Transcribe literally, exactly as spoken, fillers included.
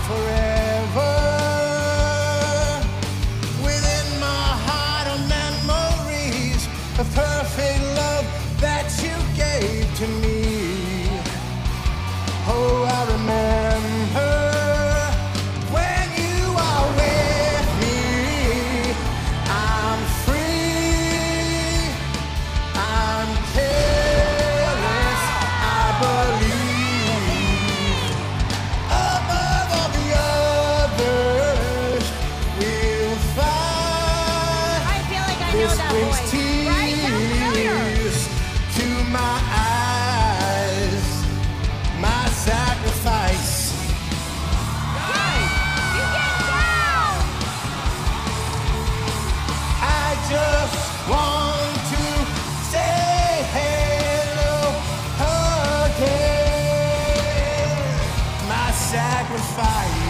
forever. Within my heart are memories of perfect love that you gave to me. Oh, I remember when you are with me. I'm free, I'm careless, I believe. Above all the others, we'll find. I feel like I know This that brings voice. Right? Sounds familiar. tears to my eyes, my sacrifice. Guys, you get down! I just want to say hello again. My sacrifice.